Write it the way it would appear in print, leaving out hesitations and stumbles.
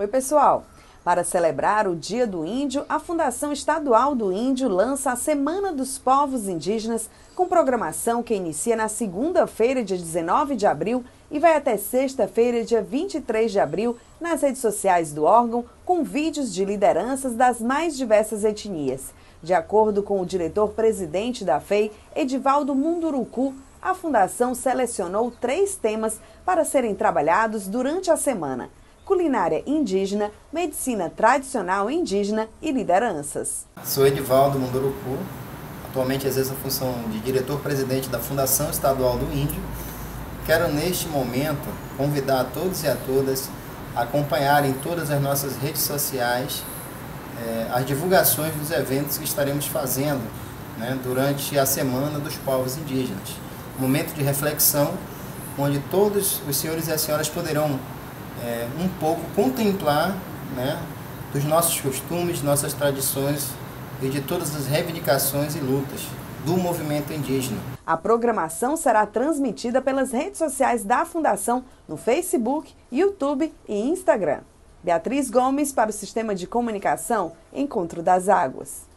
Oi, pessoal! Para celebrar o Dia do Índio, a Fundação Estadual do Índio lança a Semana dos Povos Indígenas, com programação que inicia na segunda-feira, dia 19 de abril, e vai até sexta-feira, dia 23 de abril, nas redes sociais do órgão, com vídeos de lideranças das mais diversas etnias. De acordo com o diretor-presidente da FEI, Edivaldo Munduruku, a Fundação selecionou 3 temas para serem trabalhados durante a semana: culinária indígena, medicina tradicional indígena e lideranças. Sou Edivaldo Munduruku, atualmente exerço a função de diretor-presidente da Fundação Estadual do Índio. Quero neste momento convidar a todos e a todas a acompanharem todas as nossas redes sociais as divulgações dos eventos que estaremos fazendo, durante a Semana dos Povos Indígenas. Momento de reflexão, onde todos os senhores e as senhoras poderão um pouco contemplar dos nossos costumes, nossas tradições e de todas as reivindicações e lutas do movimento indígena. A programação será transmitida pelas redes sociais da Fundação no Facebook, YouTube e Instagram. Beatriz Gomes para o Sistema de Comunicação Encontro das Águas.